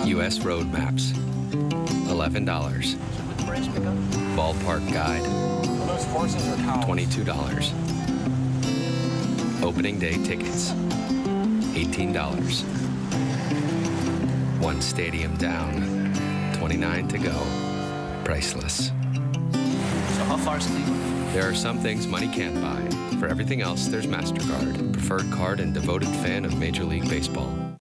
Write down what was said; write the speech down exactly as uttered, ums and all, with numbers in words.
U S road maps, eleven dollars. Ballpark guide, twenty-two dollars. Opening day tickets, eighteen dollars. One stadium down, twenty-nine to go. Priceless. So how far is Cleveland? There are some things money can't buy. For everything else, there's MasterCard, preferred card and devoted fan of Major League Baseball.